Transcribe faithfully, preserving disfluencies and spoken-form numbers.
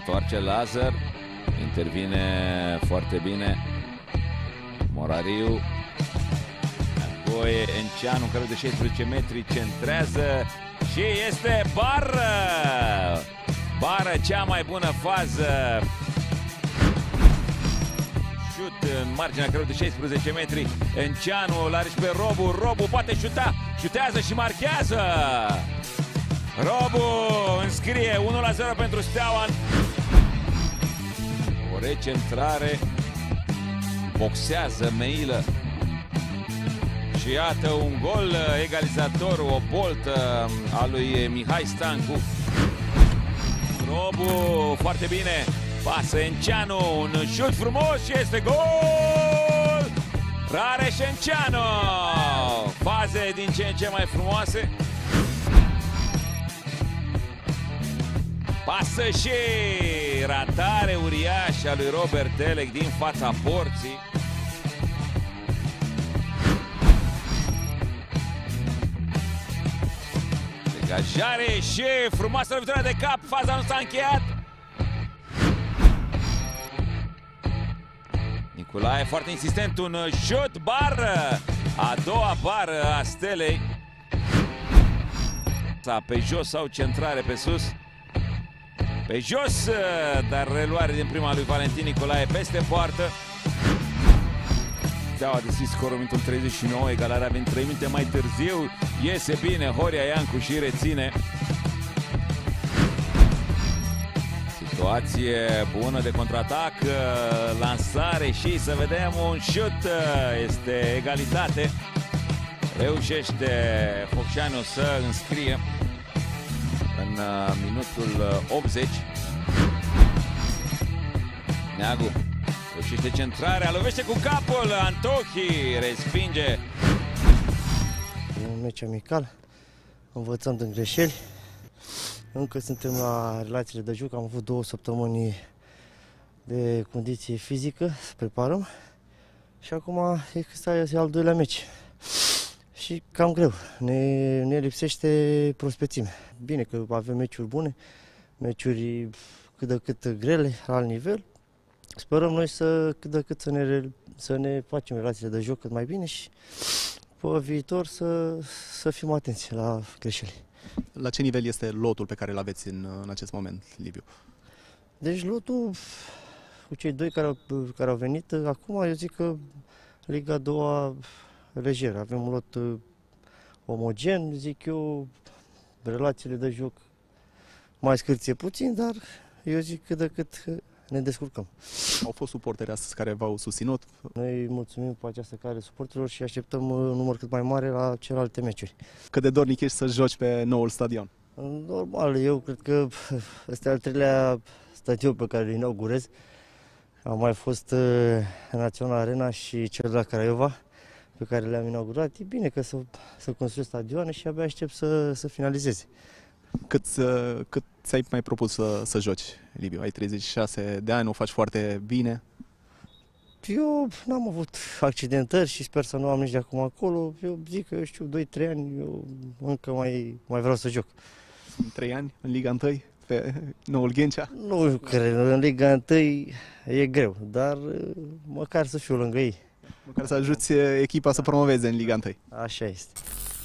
întoarce Lazar, intervine foarte bine Morariu. Apoi Enceanu, care de șaisprezece metri, centrează și este bară! Bară, cea mai bună fază. Șut în marginea creului de șaisprezece metri. Enceanu l-are și pe Robu. Robu poate șuta. Șutează și marchează. Robu înscrie unu la zero pentru Steaua. O recentrare. Boxează Meilă. Și iată un gol egalizator, o boltă a lui Mihai Stancu. Robu foarte bine. Pasă Enceanu, un șut frumos și este gol! Rareș Enceanu! Faze din ce în ce mai frumoase. Pasă și ratare uriașă a lui Robert Telec din fața porții. Degajare și frumoasă lovitură de cap, faza nu s-a încheiat. Nicolae foarte insistent, un șut, bară, a doua bară a Stelei. Pe jos sau centrare pe sus. Pe jos, dar reluare din prima lui Valentin Nicolae peste poartă. Steaua a deschis scorul în minutul treizeci și nouă, egalarea vine trei minute mai târziu. Iese bine Horia Iancu și reține. Situație bună de contraatac, lansare și să vedem un șut, este egalitate. Reușește Focșanu să înscrie în minutul optzeci. Neagu reușește centrarea, lovește cu capul, Antohi respinge. E un meci amical, învățăm din greșeli. Încă suntem la relațiile de joc, am avut două săptămâni de condiție fizică, să preparăm. Și acum e că e al doilea meci. Și cam greu, ne, ne lipsește prospețime. Bine că avem meciuri bune, meciuri cât de cât grele, la alt nivel. Sperăm noi să cât de cât să ne, să ne facem relațiile de joc cât mai bine și pe viitor să, să fim atenți la greșeli. La ce nivel este lotul pe care îl aveți în, în acest moment, Liviu? Deci lotul cu cei doi care au, care au venit, acum eu zic că Liga a doua lejer. Avem un lot omogen, zic eu, relațiile de joc mai scârție puțin, dar eu zic că de cât ne descurcăm. Au fost suporteri astăzi care v-au susținut? Noi mulțumim pe această cale suporterilor și așteptăm un număr cât mai mare la celelalte meciuri. Cât de dornic ești să joci pe noul stadion? Normal, eu cred că este al treilea stadion pe care îl inaugurez. Am mai fost în Național Arena și cel de la Craiova, pe care le-am inaugurat. E bine că să, să construiesc stadioane și abia aștept să, să finalizeze. Cât, cât ți-ai mai propus să, să joci, Liviu? Ai treizeci și șase de ani, o faci foarte bine. Eu n-am avut accidentări și sper să nu am nici de acum acolo. Eu zic că, eu știu, doi trei ani, eu încă mai, mai vreau să joc. Sunt trei ani în Liga unu, pe noul Ghencea? Nu cred, în Liga unu e greu, dar măcar să fiu lângă ei. Măcar să ajuți echipa să promoveze în Liga unu. Așa este.